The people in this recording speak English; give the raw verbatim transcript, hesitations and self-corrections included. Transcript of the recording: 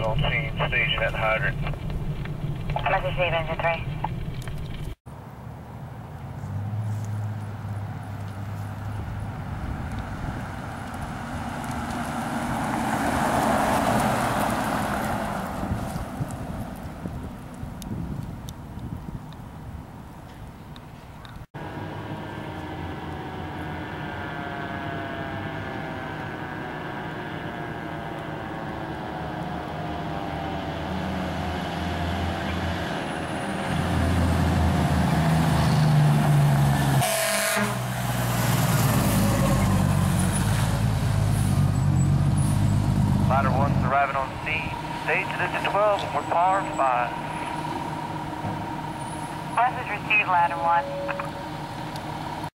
on scene, station at the hydrant. Message received, engine three. Ladder one's arriving on scene. Stage at E twelve and we're par five. Message received, ladder one.